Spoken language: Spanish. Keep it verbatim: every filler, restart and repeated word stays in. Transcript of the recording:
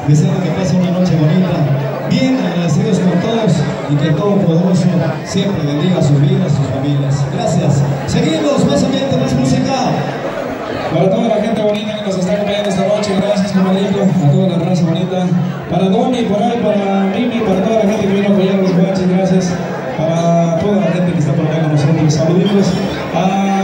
deseando que pase una noche bonita, bien agradecidos con todos y que todo poderoso siempre bendiga sus vidas, sus familias. Gracias. Seguimos, más ambiente, más música. Para toda la gente bonita que nos está acompañando esta noche, gracias, compadrito, a toda la raza bonita. Para Domi, por ahí, para Mimi, para toda la gente que vino a apoyar a los guaches, gracias. Para toda la gente que está por acá con nosotros, saluditos. A